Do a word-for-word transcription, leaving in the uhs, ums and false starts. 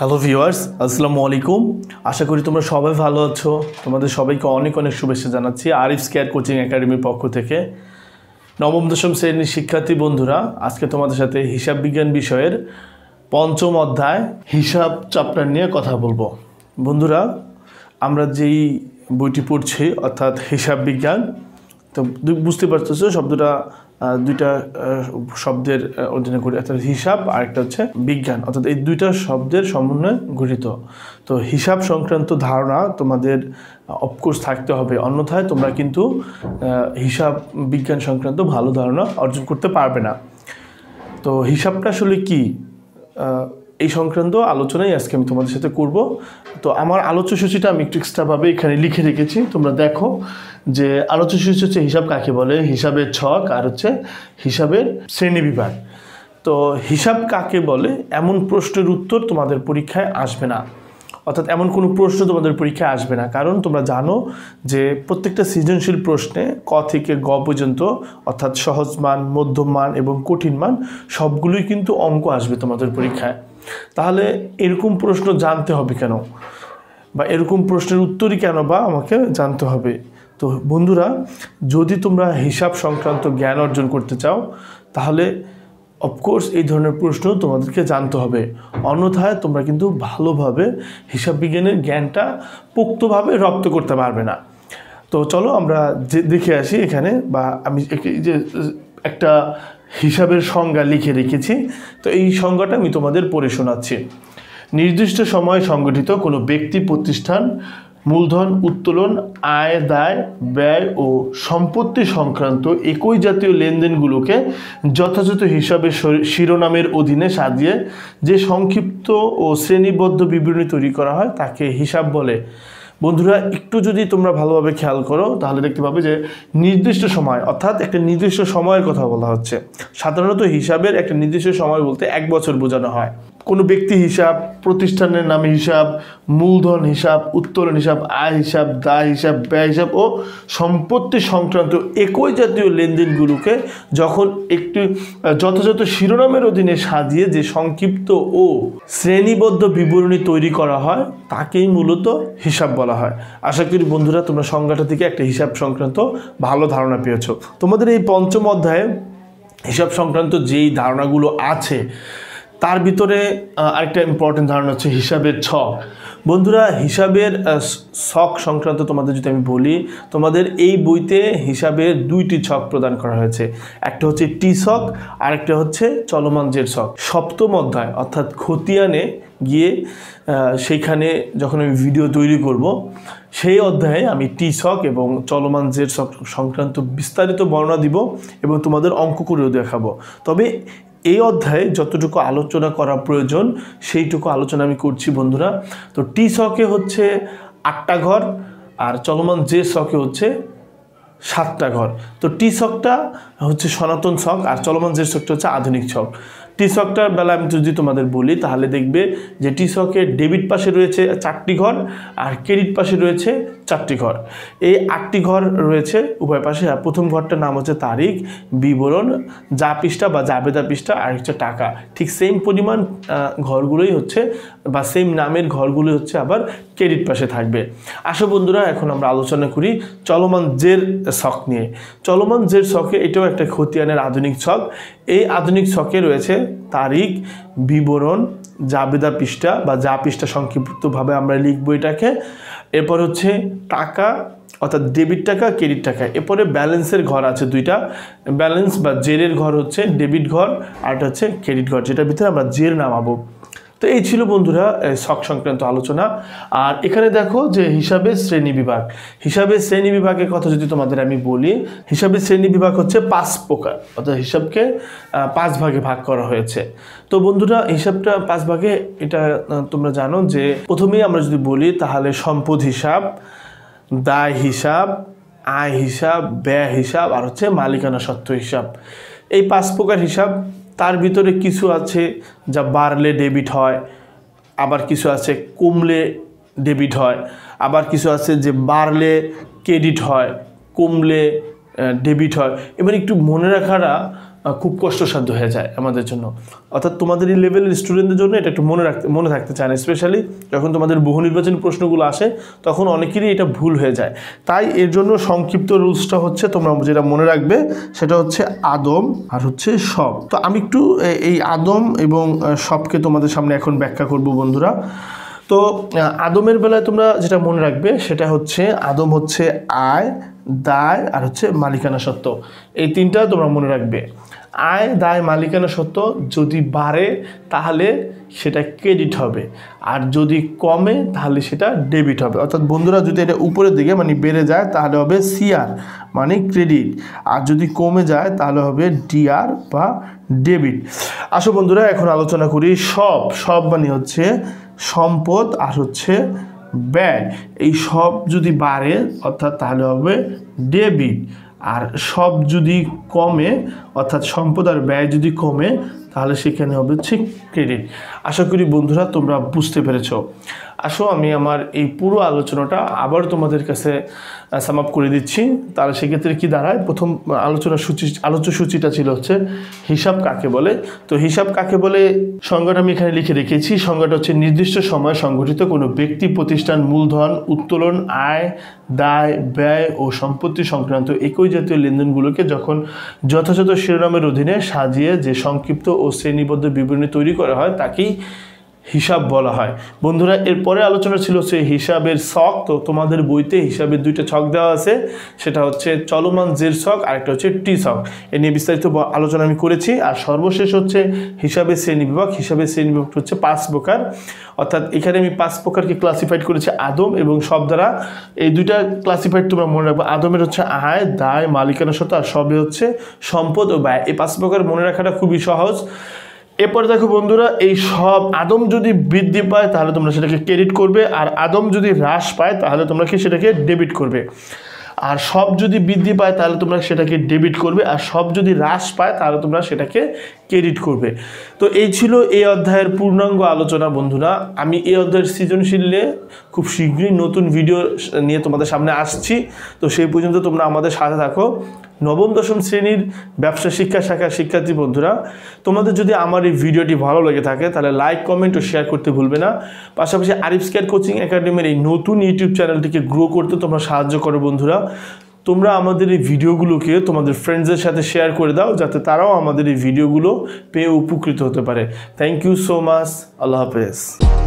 Hello viewers, আসসালামু আলাইকুম। আশা করি তোমরা সবাই ভালো আছো। তোমাদের সবাইকে অনেক অনেক শুভেচ্ছা জানাচ্ছি আরিফস কেয়ার কোচিং একাডেমির পক্ষ থেকে। নবম দশম শ্রেণীর শিক্ষার্থী বন্ধুরা, আজকে তোমাদের সাথে হিসাব বিজ্ঞান বিষয়ের পঞ্চম অধ্যায় হিসাব চ্যাপ্টার নিয়ে কথা বলবো। বন্ধুরা, আমরা যেই বইটি পড়ছি অর্থাৎ হিসাব বিজ্ঞান, তো বুঝতে পারতেছো শব্দটা দুইটা শব্দের অধীনে গঠিত, অর্থাৎ হিসাব আর একটা হচ্ছে বিজ্ঞান, অর্থাৎ এই দুইটা শব্দের সমন্বয়ে গঠিত। তো হিসাব সংক্রান্ত ধারণা তোমাদের অফকোর্স থাকতে হবে, অন্যথায় তোমরা কিন্তু হিসাব বিজ্ঞান সংক্রান্ত ভালো ধারণা অর্জন করতে পারবে না। তো হিসাবটা আসলে কি, এই সংক্রান্ত আলোচনাই আজকে আমি তোমাদের সাথে করব। তো আমার আলোচ্য সূচিটা আমি একটু এক্সট্রাভাবে এখানে লিখে রেখেছি, তোমরা দেখো যে আলোচ্য সূচি হচ্ছে হিসাব কাকে বলে, হিসাবের ছক, আর হচ্ছে হিসাবের শ্রেণীবিভাগ। তো হিসাব কাকে বলে এমন প্রশ্নের উত্তর তোমাদের পরীক্ষায় আসবে না, অর্থাৎ এমন কোনো প্রশ্ন তোমাদের পরীক্ষায় আসবে না, কারণ তোমরা জানো যে প্রত্যেকটা সৃজনশীল প্রশ্নে ক থেকে গ পর্যন্ত, অর্থাৎ সহজ মান, মধ্যম মান এবং কঠিন মান সবগুলোই কিন্তু অঙ্ক আসবে তোমাদের পরীক্ষায়। তাহলে এরকম প্রশ্ন জানতে হবে কেন, বা এরকম প্রশ্নের উত্তরই কেন বা আমাকে জানতে হবে। তো বন্ধুরা, যদি তোমরা হিসাব সংক্রান্ত জ্ঞান অর্জন করতে চাও তাহলে অফকোর্স এই ধরনের প্রশ্ন তোমাদেরকে জানতে হবে, অন্যথায় তোমরা কিন্তু ভালোভাবে হিসাব বিজ্ঞানের জ্ঞানটা পোক্তভাবে রপ্ত করতে পারবে না। তো চলো আমরা যে দেখে আসি এখানে, বা আমি যে একটা হিসাবের সংজ্ঞা লিখে রেখেছি, তো এই সংজ্ঞাটা আমি তোমাদের পড়ে শোনাচ্ছি। নির্দিষ্ট সময়ে সংগঠিত কোনো ব্যক্তি প্রতিষ্ঠান মূলধন উত্তোলন, আয় দায় ব্যয় ও সম্পত্তি সংক্রান্ত একই জাতীয় লেনদেনগুলোকে যথাযথ হিসাবের শিরোনামের অধীনে সাজিয়ে যে সংক্ষিপ্ত ও শ্রেণীবদ্ধ বিবরণী তৈরি করা হয় তাকে হিসাব বলে। বন্ধুরা, একটু যদি তোমরা ভালোভাবে খেয়াল করো তাহলে দেখতে পাবে যে নির্দিষ্ট সময়, অর্থাৎ একটা নির্দিষ্ট সময়ের কথা বলা হচ্ছে। সাধারণত হিসাবের একটা নির্দিষ্ট সময় বলতে এক বছর বোঝানো হয়। কোনো ব্যক্তি হিসাব, প্রতিষ্ঠানের নামে হিসাব, মূলধন হিসাব, উত্তোলন হিসাব, আয় হিসাব, দায় হিসাব, ব্যয় হিসাব ও সম্পত্তি সংক্রান্ত একই জাতীয় লেনদেনগুলোকে যখন একটি যথাযথ শিরোনামের অধীনে সাজিয়ে যে সংক্ষিপ্ত ও শ্রেণীবদ্ধ বিবরণী তৈরি করা হয় তাকেই মূলত হিসাব বলা হয়। আশা করি বন্ধুরা তোমরা সংজ্ঞাটা থেকে একটা হিসাব সংক্রান্ত ভালো ধারণা পেয়েছো। তোমাদের এই পঞ্চম অধ্যায়ে হিসাব সংক্রান্ত যেই ধারণাগুলো আছে তার ভিতরে আরেকটা ইম্পর্টেন্ট ধারণা হচ্ছে হিসাবের ছক। বন্ধুরা, হিসাবের ছক সংক্রান্ত তোমাদের যদি আমি বলি, তোমাদের এই বইতে হিসাবের দুইটি ছক প্রদান করা হয়েছে, একটা হচ্ছে টি ছক আর একটা হচ্ছে চলমান জের ছক। সপ্তম অধ্যায় অর্থাৎ খতিয়ানে গিয়ে সেইখানে যখন আমি ভিডিও তৈরি করব সেই অধ্যায়ে আমি টি ছক এবং চলমান জের ছক সংক্রান্ত বিস্তারিত বর্ণনা দিব এবং তোমাদের অঙ্ক করেও দেখাবো। তবে এই অধ্যায়ে যতটুকু আলোচনা করা প্রয়োজন সেইটুকু আলোচনা আমি করছি বন্ধুরা। তো টি ছকে হচ্ছে আটটা ঘর আর চলমান জে ছকে হচ্ছে সাতটা ঘর। তো টি ছকটা হচ্ছে সনাতন ছক আর চলমান জে ছকটা হচ্ছে আধুনিক ছক। টি ছকটার বেলা আমি যদি তোমাদের বলি তাহলে দেখবে যে টি ছকের ডেবিট পাশে রয়েছে চারটি ঘর আর ক্রেডিট পাশে রয়েছে চারটি ঘর। এই আটটি ঘর রয়েছে উভয় পাশে। আর প্রথম ঘরটার নাম হচ্ছে তারিখ, বিবরণ, যা পৃষ্ঠা বা জাবেদা পৃষ্ঠা, আর হচ্ছে টাকা। ঠিক সেম পরিমাণ ঘরগুলোই হচ্ছে বা সেম নামের ঘরগুলো হচ্ছে আবার ক্রেডিট পাশে থাকবে। আসো বন্ধুরা, এখন আমরা আলোচনা করি চলমান জের ছক নিয়ে। চলমান জের ছকে এটাও একটা খতিয়ানের আধুনিক ছক। এই আধুনিক ছকে রয়েছে তারিখ, বিবরণ, জাবেদা পৃষ্ঠা বা যা পৃষ্ঠা সংক্ষিপ্তভাবে আমরা লিখবো এটাকে। এরপর হচ্ছে টাকা অর্থাৎ ডেবিট টাকা, ক্রেডিট টাকা। এরপরে ব্যালেন্সের ঘর আছে দুইটা, ব্যালেন্স বা জেরের ঘর হচ্ছে ডেবিট ঘর আর এটা হচ্ছে ক্রেডিট ঘর, যেটার ভিতরে আমরা জের নামাবো। তো এই ছিল বন্ধুরা ছক সংক্রান্ত আলোচনা। আর এখানে দেখো যে হিসাবের শ্রেণী বিভাগ। হিসাবের শ্রেণী বিভাগের কথা যদি তোমাদের আমি বলি, হিসাবের শ্রেণী বিভাগ হচ্ছে পাঁচ প্রকার, অর্থাৎ হিসাবকে পাঁচ ভাগে ভাগ করা হয়েছে। তো বন্ধুরা, হিসাবটা পাঁচ ভাগে এটা তোমরা জানো যে প্রথমেই আমরা যদি বলি তাহলে সম্পদ হিসাব, দায় হিসাব, আয় হিসাব, ব্যয় হিসাব আর হচ্ছে মালিকানা সত্ত্ব হিসাব। এই পাঁচ প্রকার হিসাব, তার ভিতরে কিছু আছে যা বাড়লে ডেবিট হয়, আবার কিছু আছে কমলে ডেবিট হয়, আবার কিছু আছে যে বাড়লে ক্রেডিট হয়, কমলে ডেবিট হয়। এবার একটু মনে রাখাটা খুব কষ্টসাধ্য হয়ে যায় আমাদের জন্য। অর্থাৎ তোমাদের এই লেভেলের স্টুডেন্টদের জন্য এটা একটু মনে রাখতে মনে থাকতে চায় না, স্পেশালি যখন তোমাদের বহু নির্বাচনী প্রশ্নগুলো আসে তখন অনেকেরই এটা ভুল হয়ে যায়। তাই এর জন্য সংক্ষিপ্ত রুলসটা হচ্ছে, তোমরা যেটা মনে রাখবে সেটা হচ্ছে আদম আর হচ্ছে সব। তো আমি একটু এই আদম এবং সবকে তোমাদের সামনে এখন ব্যাখ্যা করব বন্ধুরা। তো আদমের বেলায় তোমরা যেটা মনে রাখবে সেটা হচ্ছে আদম হচ্ছে আয়, দায় আর হচ্ছে মালিকানা সত্ত্ব। এই তিনটা তোমরা মনে রাখবে। আয়, দায়, মালিকানা সত্ত্ব যদি বাড়ে তাহলে সেটা ক্রেডিট হবে, আর যদি কমে তাহলে সেটা ডেবিট হবে। অর্থাৎ বন্ধুরা যদি এটা উপরের দিকে মানে বেড়ে যায় তাহলে হবে সিআর মানে ক্রেডিট, আর যদি কমে যায় তাহলে হবে ডিআর বা ডেবিট। আসো বন্ধুরা এখন আলোচনা করি সব। সব মানে হচ্ছে সম্পদ আর হচ্ছে ব্যয়। এই সব যদি বাড়ে অর্থাৎ তাহলে হবে ডেবিট, আর সব যদি কমে অর্থাৎ সম্পদ আর ব্যয় যদি কমে তাহলে সেখানে হবে হচ্ছে ক্রেডিট। আশা করি বন্ধুরা তোমরা বুঝতে পেরেছো। আসো আমি আমার এই পুরো আলোচনাটা আবার তোমাদের কাছে সাম আপ করে দিচ্ছি। তাহলে সেক্ষেত্রে কি দাঁড়ায়, প্রথম আলোচনা সূচি আলোচ্য সূচিটা ছিল হচ্ছে হিসাব কাকে বলে। তো হিসাব কাকে বলে সংজ্ঞাটা আমি এখানে লিখে রেখেছি। সংজ্ঞাটা হচ্ছে নির্দিষ্ট সময় সংগঠিত কোনো ব্যক্তি, প্রতিষ্ঠান, মূলধন, উত্তোলন, আয়, দায়, ব্যয় ও সম্পত্তি সংক্রান্ত একই জাতীয় লেনদেনগুলোকে যখন যথাযথ শিরোনামের অধীনে সাজিয়ে যে সংক্ষিপ্ত ও শ্রেণীবদ্ধ বিবরণী তৈরি করা হয় তাকেই হিসাব বলা হয়। বন্ধুরা এরপরে আলোচনা ছিল হচ্ছে হিসাবের ছক। তো তোমাদের বইতে হিসাবের দুইটা ছক দেওয়া আছে, সেটা হচ্ছে চলমান জের ছক আর একটা হচ্ছে টি ছক। এ নিয়ে বিস্তারিত আলোচনা আমি করেছি। আর সর্বশেষ হচ্ছে হিসাবের শ্রেণী বিভাগ। হিসাবের শ্রেণী বিভাগ হচ্ছে পাঁচ প্রকার, অর্থাৎ এখানে আমি পাঁচ প্রকারকে ক্লাসিফাইড করেছি আদম এবং সব দ্বারা। এই দুইটা ক্লাসিফাইড তোমরা মনে রাখবে। আদমের হচ্ছে আয়, দায়, মালিকানা সত্ত্ব, আর সবে হচ্ছে সম্পদ ও ব্যয়। এই পাঁচ প্রকার মনে রাখাটা খুবই সহজ। এরপরে দেখো বন্ধুরা, এই সব আদম যদি বৃদ্ধি পায় তাহলে তোমরা সেটাকে ক্রেডিট করবে, আর আদম যদি হ্রাস পায় তাহলে তোমরা কি সেটাকে ডেবিট করবে। আর সব যদি বৃদ্ধি পায় তাহলে তোমরা সেটাকে ডেবিট করবে, আর সব যদি হ্রাস পায় তাহলে তোমরা সেটাকে ক্রেডিট করবে। তো এই ছিল এই অধ্যায়ের পূর্ণাঙ্গ আলোচনা বন্ধুরা। আমি এই অধ্যায়ের সৃজনশীলে খুব শীঘ্রই নতুন ভিডিও নিয়ে তোমাদের সামনে আসছি। তো সেই পর্যন্ত তোমরা আমাদের সাথে থাকো। নবম দশম শ্রেণীর ব্যবসা শিক্ষা শাখার শিক্ষার্থী বন্ধুরা, তোমাদের যদি আমার এই ভিডিওটি ভালো লেগে থাকে তাহলে লাইক, কমেন্ট ও শেয়ার করতে ভুলবে না। পাশাপাশি আরিফ স্কয়ার কোচিং একাডেমির এই নতুন ইউটিউব চ্যানেলটিকে গ্রো করতে তোমরা সাহায্য করো বন্ধুরা। তোমরা আমাদের এই ভিডিওগুলোকে তোমাদের ফ্রেন্ডসদের সাথে শেয়ার করে দাও যাতে তারাও আমাদের এই ভিডিওগুলো পেয়ে উপকৃত হতে পারে। Thank you so much. আল্লাহ হাফেজ।